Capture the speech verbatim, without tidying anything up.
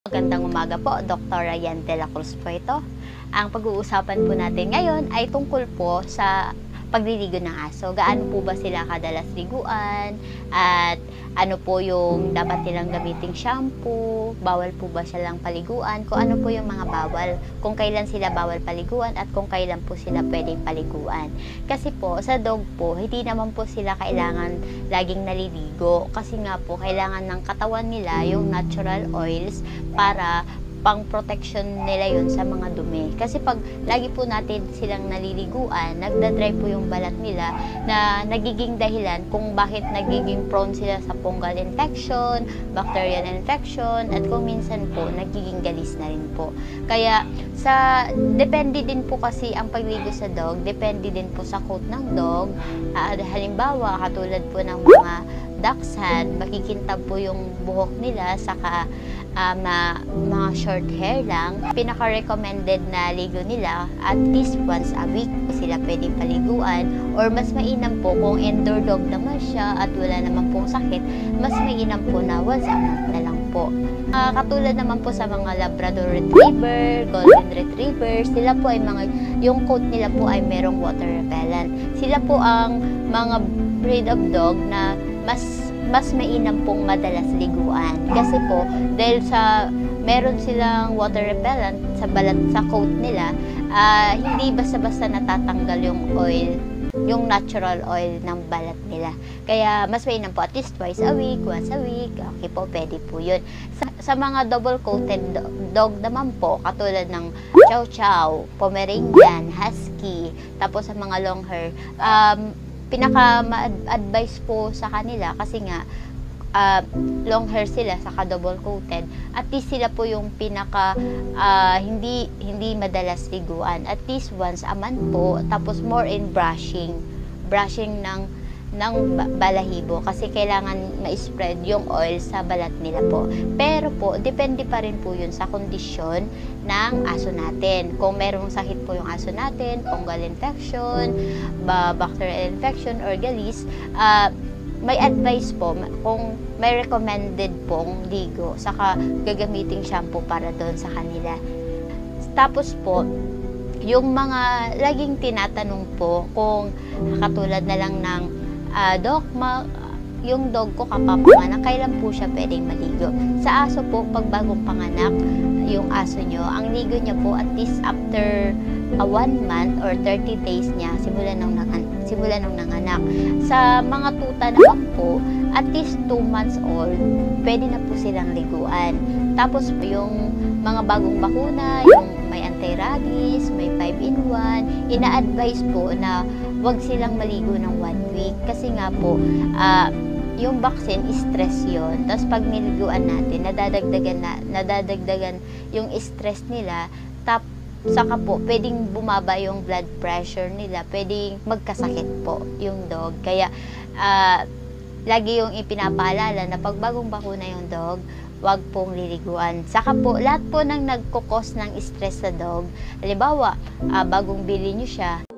Magandang umaga po, Doctor Ryan de la Cruz po ito. Ang pag-uusapan po natin ngayon ay tungkol po sa pagliligo ng aso. Gaano po ba sila kadalas liguan? At ano po yung dapat nilang gamiting shampoo? Bawal po ba silang paliguan? Kung ano po yung mga bawal? Kung kailan sila bawal paliguan at kung kailan po sila pwedeng paliguan. Kasi po, sa dog po, hindi naman po sila kailangan laging naliligo. Kasi nga po, kailangan ng katawan nila yung natural oils para pang protection nila yun sa mga dumi. Kasi pag lagi po natin silang naliliguan, nagdadry po yung balat nila na nagiging dahilan kung bakit nagiging prone sila sa fungal infection, bacterial infection, at kung minsan po, nagiging galis na rin po. Kaya, sa depende din po kasi ang pagligo sa dog, depende din po sa coat ng dog. Uh, halimbawa, katulad po ng mga dachshund, makikintab po yung buhok nila, saka um, na mga short hair lang. Pinaka-recommended na ligo nila at least once a week sila pwedeng paliguan, or mas mainam po kung indoor dog naman siya at wala naman pong sakit, mas mainam po na once a month na lang po. Uh, katulad naman po sa mga Labrador Retriever, Golden Retriever, sila po ay mga, yung coat nila po ay merong water repellent. Sila po ang mga breed of dog na mas mas mainam pong madalas liguan. Kasi po, dahil sa meron silang water repellent sa balat, sa coat nila, uh, hindi basta-basta natatanggal yung oil, yung natural oil ng balat nila. Kaya mas mainam po at least twice a week, once a week, okay po, pwede po yun. Sa, sa mga double-coated dog naman po, katulad ng Chow Chow, Pomeranian, Husky, tapos sa mga long hair, um, pinaka-advise po sa kanila kasi nga uh, long hair sila, saka double coated, at least sila po yung pinaka uh, hindi hindi madalas liguan, at least once a month po, tapos more in brushing brushing ng ng balahibo kasi kailangan ma-spread yung oil sa balat nila po. Pero po, depende pa rin po yun sa kondisyon ng aso natin. Kung merong sakit po yung aso natin, fungal infection, bacterial infection, or galis, uh, may advice po kung may recommended pong ligo, saka gagamiting shampoo para doon sa kanila. Tapos po, yung mga laging tinatanong po kung katulad na lang ng Uh, Doc, ma yung dog ko kapapanganak, kailan po siya pwedeng maligo? Sa aso po, pag bagong panganak yung aso nyo, ang ligo niya po at least after uh, one month or thirty days niya, simula nung, simula nung nanganak. Sa mga tuta naman po, at least two months old, pwede na po silang liguan. Tapos po yung mga bagong bakuna, yung may anti-rabies, may five in one, ina-advise po na wag silang maligo ng one week. Kasi nga po, uh, yung vaccine, stress yon. Tapos pag niliguan natin, nadadagdagan, na, nadadagdagan yung stress nila. Tap, saka po, pwedeng bumaba yung blood pressure nila. Pwedeng magkasakit po yung dog. Kaya, uh, lagi yung ipinapaalala na pag bagong bakuna yung dog, wag pong liliguan. Saka po, lahat po ng nagkukos ng stress sa dog, halimbawa, uh, bagong bili nyo siya,